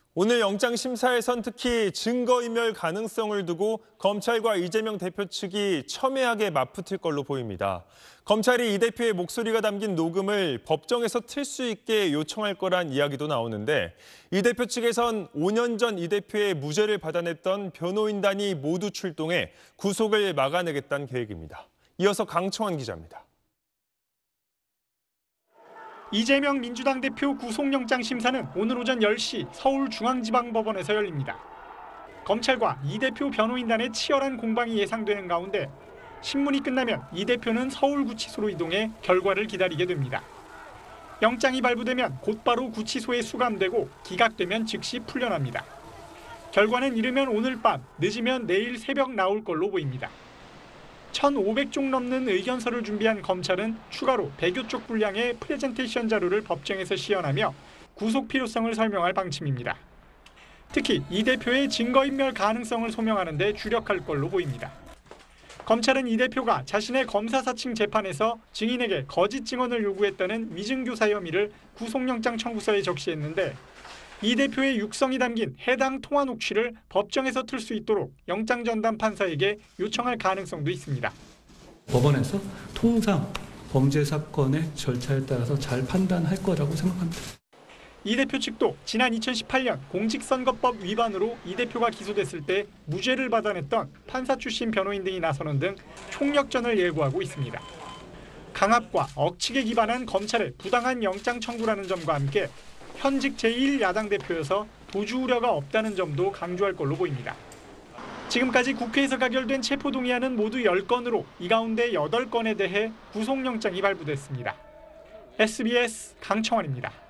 오늘 영장심사에선 특히 증거인멸 가능성을 두고 검찰과 이재명 대표 측이 첨예하게 맞붙을 걸로 보입니다. 검찰이 이 대표의 목소리가 담긴 녹음을 법정에서 틀 수 있게 요청할 거란 이야기도 나오는데 이 대표 측에선 5년 전 이 대표의 무죄를 받아냈던 변호인단이 모두 출동해 구속을 막아내겠다는 계획입니다. 이어서 강청환 기자입니다. 이재명 민주당 대표 구속영장 심사는 오늘 오전 10시 서울중앙지방법원에서 열립니다. 검찰과 이 대표 변호인단의 치열한 공방이 예상되는 가운데 신문이 끝나면 이 대표는 서울구치소로 이동해 결과를 기다리게 됩니다. 영장이 발부되면 곧바로 구치소에 수감되고 기각되면 즉시 풀려납니다. 결과는 이르면 오늘 밤, 늦으면 내일 새벽 나올 걸로 보입니다. 1,500쪽 넘는 의견서를 준비한 검찰은 추가로 100여 쪽 분량의 프레젠테이션 자료를 법정에서 시연하며 구속 필요성을 설명할 방침입니다. 특히 이 대표의 증거인멸 가능성을 소명하는 데 주력할 걸로 보입니다. 검찰은 이 대표가 자신의 검사사칭 재판에서 증인에게 거짓 증언을 요구했다는 위증교사 혐의를 구속영장 청구서에 적시했는데 이 대표의 육성이 담긴 해당 통화 녹취를 법정에서 틀 수 있도록 영장 전담 판사에게 요청할 가능성도 있습니다. 법원에서 통상 범죄 사건의 절차에 따라서 잘 판단할 거라고 생각합니다. 이 대표 측도 지난 2018년 공직선거법 위반으로 이 대표가 기소됐을 때 무죄를 받아냈던 판사 출신 변호인 등이 나서는 등 총력전을 예고하고 있습니다. 강압과 억측에 기반한 검찰의 부당한 영장 청구라는 점과 함께 현직 제1야당 대표여서 도주 우려가 없다는 점도 강조할 걸로 보입니다. 지금까지 국회에서 가결된 체포동의안은 모두 10건으로 이 가운데 8건에 대해 구속영장이 발부됐습니다. SBS 강청환입니다.